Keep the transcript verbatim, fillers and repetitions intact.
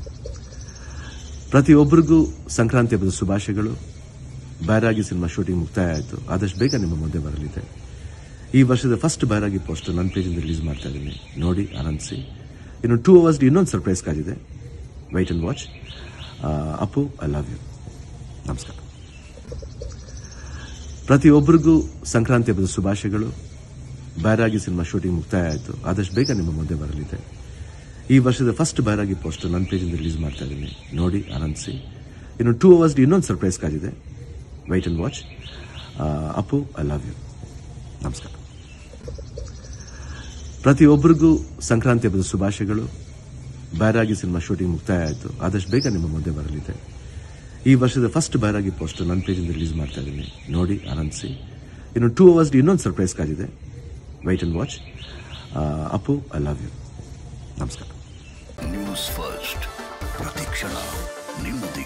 ಪ್ರತಿಯೊಬ್ಬರಿಗೂ ಸಂಕ್ರಾಂತಿ ಹಬ್ಬದ ಶುಭಾಶಯಗಳು. ಬೈರಾಗಿ ಸಿನಿಮಾ ಶೂಟಿಂಗ್ ಮುಕ್ತಾಯ ಆಯಿತು. ಆದಷ್ಟು ಬೇಗ ನಿಮ್ಮ ಮುಂದೆ ಬರಲಿದೆ. ಈ ವರ್ಷದ ಫಸ್ಟ್ ಬೈರಾಗಿ ಪೋಸ್ಟರ್ ನನ್ನ ಪೇಜಿಂದ ರಿಲೀಸ್ ಮಾಡ್ತಾ ಇದ್ದೀನಿ. ನೋಡಿ, ಆನಂದಿಸಿ. ಇನ್ನು ಟೂ ಅವರ್ಸ್ ಇನ್ನೊಂದು ಸರ್ಪ್ರೈಸ್ ಕಾದಿದೆ. Wait and watch. Appu, I love you. ನಮಸ್ಕಾರ. ಪ್ರತಿಯೊಬ್ಬರಿಗೂ ಸಂಕ್ರಾಂತಿ ಹಬ್ಬದ ಶುಭಾಶಯಗಳು. ಬೈರಾಗಿ ಸಿನಿಮಾ ಶೂಟಿಂಗ್ ಮುಕ್ತಾಯ ಆಯಿತು. ಆದಷ್ಟು ಬೇಗ ನಿಮ್ಮ ಮುಂದೆ ಬರಲಿದೆ. ಈ ವರ್ಷದ ಫಸ್ಟ್ ಬೈರಾಗಿ ಪೋಸ್ಟರ್ ನನ್ನ ಪೇಜಿಂದ ರಿಲೀಸ್ ಮಾಡ್ತಾ ಇದ್ದೀನಿ. ನೋಡಿ, ಆನಂದಿಸಿ. ಇನ್ನು ಟೂ ಅವರ್ಸ್ ಇನ್ನೊಂದು ಸರ್ಪ್ರೈಸ್ ಕಾದಿದೆ. Wait and watch. Appu, I love you. ನಮಸ್ಕಾರ. ಪ್ರತಿಯೊಬ್ಬರಿಗೂ ಸಂಕ್ರಾಂತಿ ಹಬ್ಬದ ಶುಭಾಶಯಗಳು. ಬೈರಾಗಿ ಸಿನಿಮಾ ಶೂಟಿಂಗ್ ಮುಕ್ತಾಯ ಆಯಿತು. ಆದಷ್ಟು ಬೇಗ ನಿಮ್ಮ ಮುಂದೆ ಬರಲಿದೆ. ಈ ವರ್ಷದ ಫಸ್ಟ್ ಬೈರಾಗಿ ಪೋಸ್ಟರ್ ನನ್ನ ಪೇಜಿಂದ ರಿಲೀಸ್ ಮಾಡ್ತಾ ಇದ್ದೀನಿ. ನೋಡಿ, ಆನಂದಿಸಿ. ಇನ್ನು ಟೂ ಅವರ್ಸ್ ಇನ್ನೊಂದು ಸರ್ಪ್ರೈಸ್ ಕಾದಿದೆ. Wait and watch. Appu, I love you. ನಮಸ್ಕಾರ. ನ್ಯೂಸ್ ಫಸ್ಟ್, ಪ್ರತಿಕ್ಷಣ ನಿಮ್ಮದೇ.